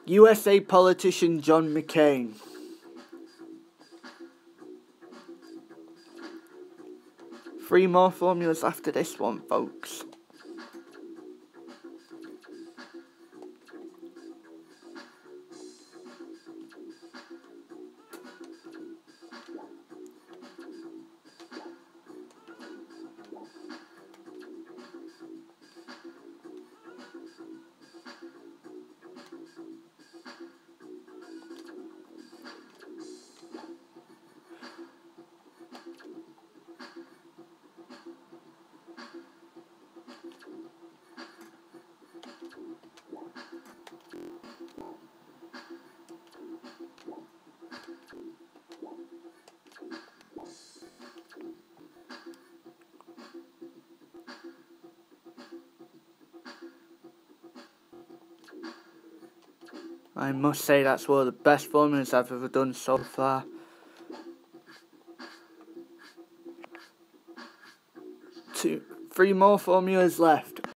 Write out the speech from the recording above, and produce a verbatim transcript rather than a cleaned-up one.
U S A politician John McCain. Three more formulas after this one, folks. I must say that's one of the best formulas I've ever done so far. Two, three more formulas left.